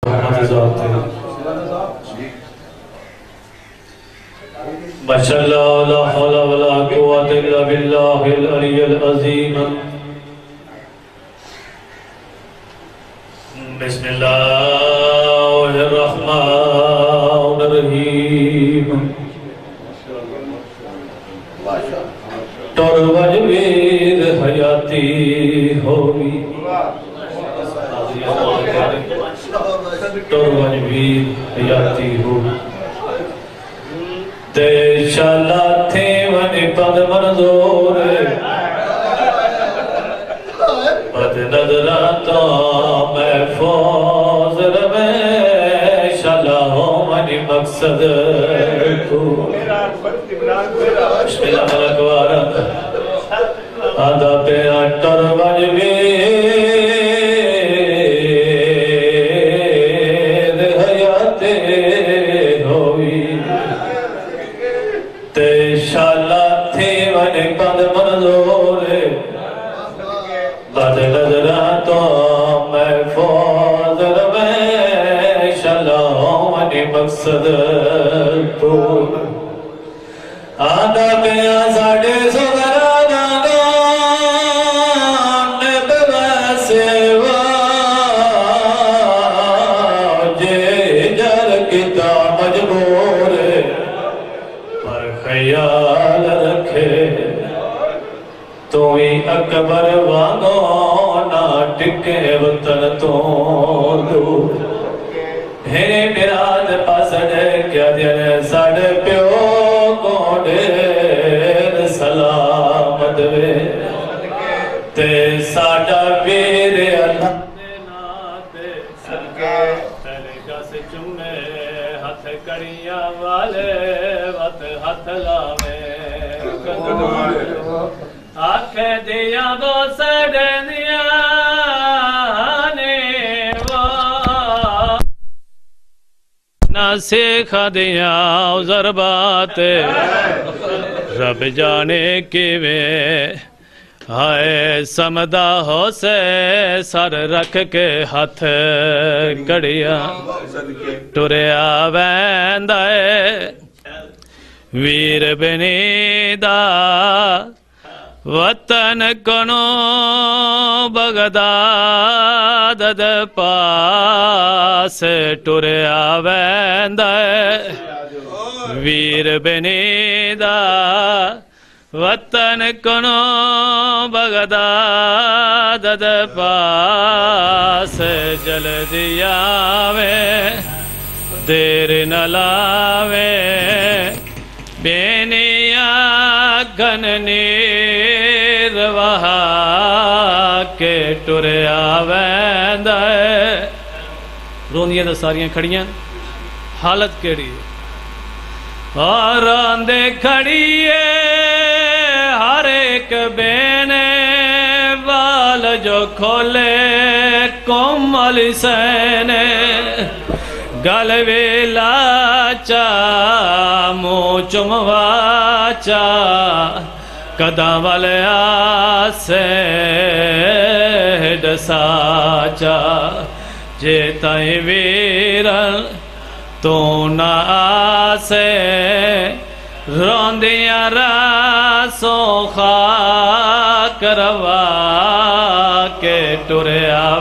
माशाअल्लाह ला हौला वला कुव्वता इल्ला बिल्लाहिल अलिय्यिल अज़ीम। बिस्मिल्लाहिर रहमानिर रहीम। टोर वजवीर हयाती होगी, टोर वजवीर हयाती होगी ते शाला थे वन पद मंजूर पद नजरा तो महफूज रवे शाला हो मन मकसद तू। बिस्मिल्लाह मलक वारा आदा पे अटर वजवीर हयाते होई ते शाला थे वन पद मंजूर बद नजरा तो महफूज रवे शाला हो मन मकसद तू। आदा पे साढ़े सुगरा दान बेवसेवा जे जर किता मजबूर पर ख्याल रखे तू ही अकबर वांगो ना टिके वतन तो दूर। हे मिराद पासड़े क्या दिन साढ़े प्यो सलामत वे ते साडा वीर अल्लाह दे नाते पहले कस चुमे हथ कड़ियां वाले वत हथ लावे आखे दिया वो सड़निया ने वो ना सीखा दिया जरबात रब जाने किवे हाय समदा हो से सर रख के हथ कड़िया टुरिया वैंदा वीर बनीदा वतन कनो बगदाद दे पास टुरिया वैंदा वीर बनीदा वतन कनो बगदाद दे पास जल्दी आवे देर न लावे बेनिया घन नीर वहा के टुरिया वैंदा रोंदियां तो सारियां खड़ियां हालत केड़ी और आंदे खड़िए हर एक बेने वाल जो खोले कोमल सैने गल वेला चा मुँह चुमवाचा कदा वाले आसे डसाचा जे ताई वीरन तू न आसे रोंदिया रासों खाक रवा के टुरिया